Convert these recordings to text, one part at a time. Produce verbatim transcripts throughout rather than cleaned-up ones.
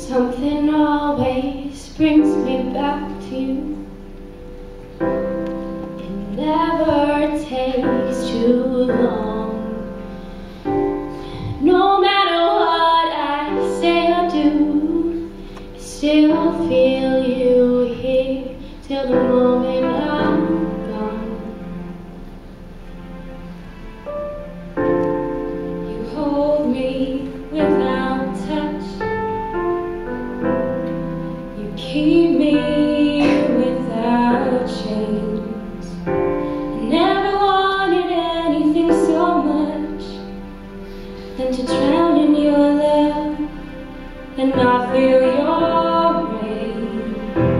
Something always brings me back to you. It never takes too long. No matter what I say or do, I still feel you here till the moment I'm gone. You hold me without touch. Keep me without chains. I never wanted anything so much than to drown in your love and not feel your rain.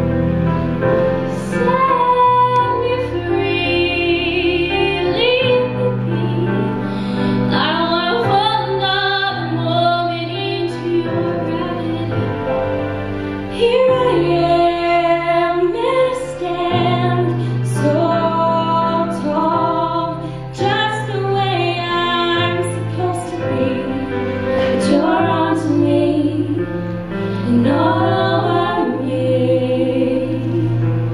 Set me free, leave me be. I don't wanna fall another moment into your gravity. Here I am, and I stand so tall, just the way I'm supposed to be. But you're onto me, and all I need.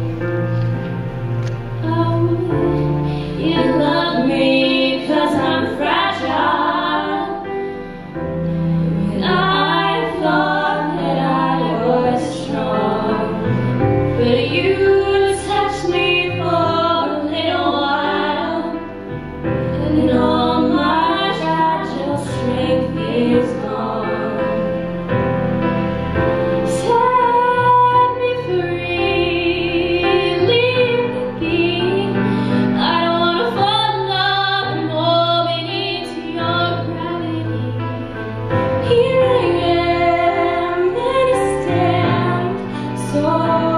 Oh, you love me 'cause I'm fragile, and I thought that I was strong. But you touched me for a little while, and all my fragile strength is gone. Set me free, leave me be. I don't wanna fall another moment into your gravity. Here I am, and I stand so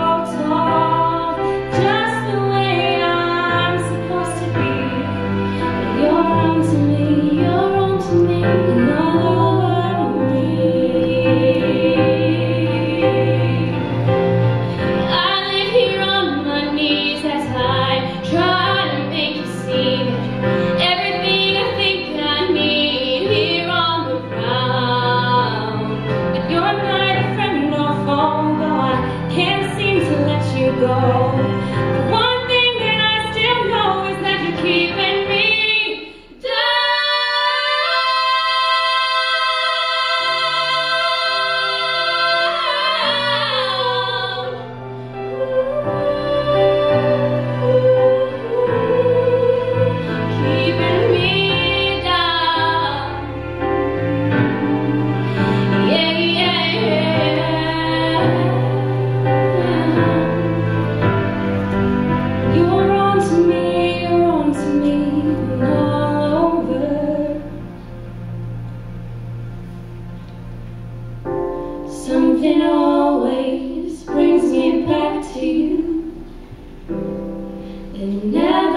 go. The one thing that I still know is that you're keeping me down. Keeping me down. Yeah, yeah, yeah. You're on to me, you're on to me, and all over. Something always brings me back to you. And never